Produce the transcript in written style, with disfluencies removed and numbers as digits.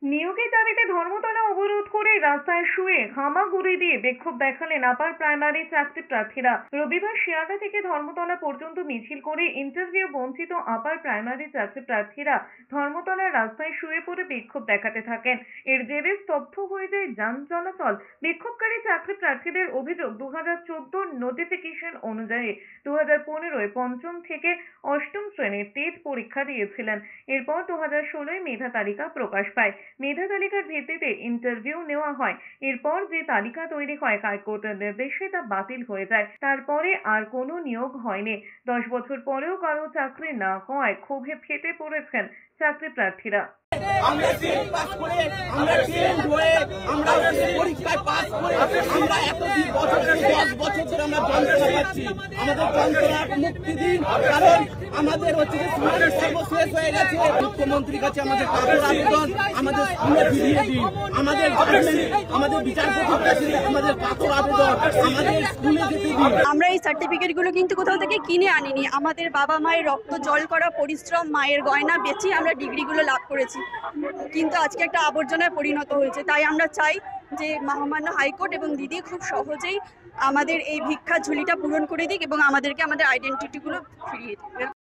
নিয়োগের দাবিতে ধর্মতলা অবরোধ করে রাস্তায় শুয়ে হামাগুড়ি দিয়ে বিক্ষোভ দেখালেন আপার প্রাইমারি চাকরি প্রার্থীরা। রবিবার শিয়ালদা থেকে ধর্মতলা পর্যন্ত মিছিল করে ইন্টারভিউ বঞ্চিত আপার প্রাইমারি চাকরি প্রার্থীরা ধর্মতলার রাস্তায় শুয়ে পড়ে বিক্ষোভ দেখাতে থাকেন। এর জেরে স্তব্ধ হয়ে যায় যান চলাচল। বিক্ষোভকারী চাকরি প্রার্থীদের অভিযোগ, 2014 নোটিফিকেশন অনুযায়ী 2015 পঞ্চম থেকে অষ্টম শ্রেণীর টেট পরীক্ষা দিয়েছিলেন। এরপর 2016 মেধা তালিকা প্রকাশ পায়। মেধা তালিকার ভিত্তিতে ইন্টারভিউ নেওয়া হয়। এরপর যে তালিকা তৈরি হয় হাইকোর্টের নির্দেশে তা বাতিল হয়ে যায়। তারপরে আর কোনো নিয়োগ হয়নি। 10 বছর পরেও কারো চাকরি না হওয়ায় ক্ষোভে ফেটে পড়েছেন চাকরি প্রার্থীরা। আমরা টেট পাস করে, আমরা ট্রেন হয়ে, আমরা পরীক্ষায় পাস করে, আমরা এতদিন বছর 10 বছর ধরে আমরা যন্ত্রণা পাচ্ছি। আমাদের যন্ত্রণার মুক্তি দিন, কারণ আমাদের হচ্ছে যে সমাজের সর্বশেষ হয়ে গেছে। মুখ্যমন্ত্রীর কাছে আমাদের কাতর আবেদন, আমাদের স্কুলে ফিরিয়ে দিন। আমাদের আমাদের বিচারপতির কাছে আমাদের কাতর আবেদন, আমাদের স্কুলে যেতে দিন। আমরা এই সার্টিফিকেটগুলো কিন্তু কোথাও থেকে কিনে আনিনি। আমাদের বাবা মায়ের রক্ত জল করা পরিশ্রম, মায়ের গয়না বেচে আমরা ডিগ্রিগুলো লাভ করেছি, কিন্তু আজকে একটা আবর্জনায় পরিণত হয়েছে। তাই আমরা চাই যে মহামান্য হাইকোর্ট এবং দিদি খুব সহজেই আমাদের এই ভিক্ষা ঝুলিটা পূরণ করে দিক এবং আমাদেরকে আমাদের আইডেন্টিটিগুলো ফিরিয়ে দিক।